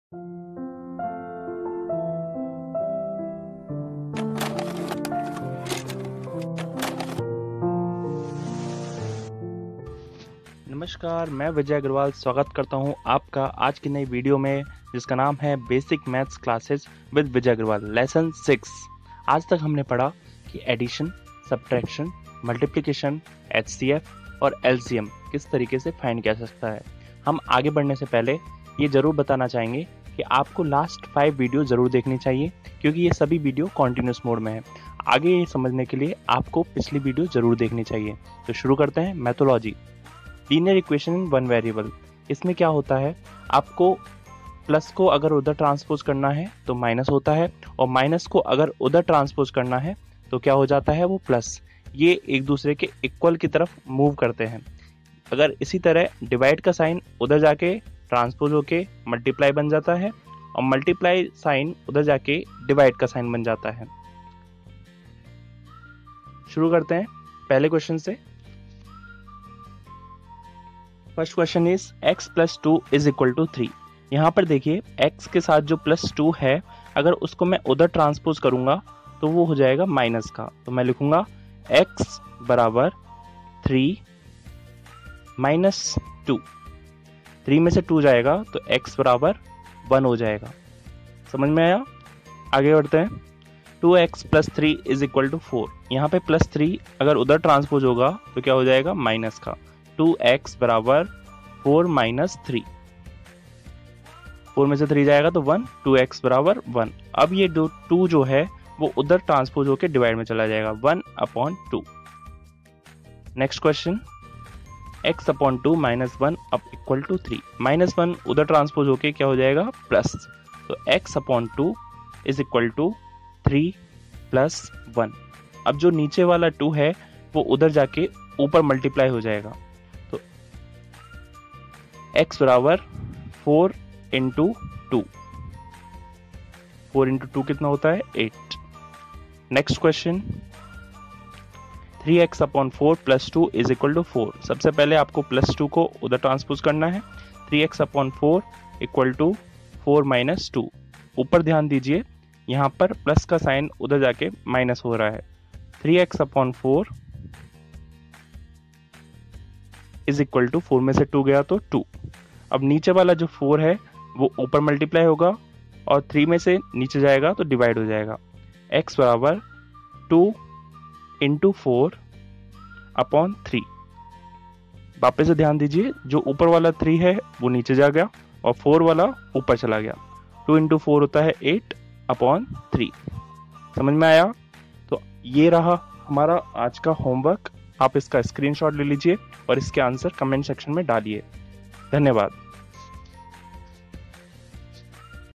नमस्कार, मैं विजय अग्रवाल स्वागत करता हूं आपका आज की नई वीडियो में, जिसका नाम है basic maths classes with Vijay Agrawal lesson 6। आज तक हमने पढ़ा कि एडिशन, सब्ट्रैक्शन, मल्टीप्लिकेशन, एचसीएफ और एलसीएम किस तरीके से फाइंड किया जा सकता है। हम आगे बढ़ने से पहले ये ज़रूर बताना चाहेंगे कि आपको लास्ट 5 वीडियो ज़रूर देखनी चाहिए, क्योंकि ये सभी वीडियो कॉन्टिन्यूस मोड में है। आगे ये समझने के लिए आपको पिछली वीडियो ज़रूर देखनी चाहिए। तो शुरू करते हैं। मैथोलॉजी, linear equation in one variable. इसमें क्या होता है, आपको प्लस को अगर उधर ट्रांसपोज करना है तो माइनस होता है, और माइनस को अगर उधर ट्रांसपोज करना है तो क्या हो जाता है, वो प्लस। ये एक दूसरे के इक्वल की तरफ मूव करते हैं। अगर इसी तरह डिवाइड का साइन उधर जाके ट्रांसपोज होके मल्टीप्लाई बन जाता है, और मल्टीप्लाई साइन उधर जाके डिवाइड का साइन बन जाता है। शुरू करते हैं पहले क्वेश्चन से। First question is x plus 2 is equal to 3। यहाँ पर देखिए x के साथ जो प्लस 2 है, अगर उसको मैं उधर ट्रांसपोज करूंगा तो वो हो जाएगा माइनस का। तो मैं लिखूंगा x बराबर 3 माइनस 2। 3 में से 2 जाएगा तो x बराबर 1 हो जाएगा। समझ में आया? आगे बढ़ते हैं। 2x plus 3 is equal to 4। यहाँ पे प्लस 3 अगर उधर ट्रांसपोज होगा तो क्या हो जाएगा, माइनस का। 2x बराबर 4 माइनस 3। 4 में से 3 जाएगा तो 1, 2x बराबर 1। अब ये 2 जो है वो उधर ट्रांसपोज होकर डिवाइड में चला जाएगा, 1/2। Next question, x upon 2 minus 1 अब इक्वल टू 3। माइनस 1 उधर ट्रांसपोज होके क्या हो जाएगा, प्लस। तो x upon 2 is equal to 3 plus 1। अब जो नीचे वाला 2 है वो उधर जाके ऊपर मल्टीप्लाई हो जाएगा। तो x बराबर 4 इंटू 2। 4 इंटू 2 कितना होता है, 8। Next question, 3x upon 4 plus 2 is equal to 4। सबसे पहले आपको प्लस 2 को उधर ट्रांसपोज करना है। 3x upon 4 equal to 4 minus 2। ऊपर ध्यान दीजिए, यहाँ पर प्लस का साइन उधर जाके माइनस हो रहा है। 3x upon 4 is equal to 4 में से 2 गया तो 2। अब नीचे वाला जो 4 है वो ऊपर मल्टीप्लाई होगा, और 3 में से नीचे जाएगा तो डिवाइड हो जाएगा। x बराबर 2 इंटू 4 अपॉन 3। वापस से ध्यान दीजिए, जो ऊपर वाला 3 है वो नीचे जा गया और 4 वाला ऊपर चला गया। 2 इंटू 4 होता है 8 अपॉन 3। समझ में आया? तो ये रहा हमारा आज का होमवर्क। आप इसका स्क्रीनशॉट ले लीजिए और इसके आंसर कमेंट सेक्शन में डालिए। धन्यवाद।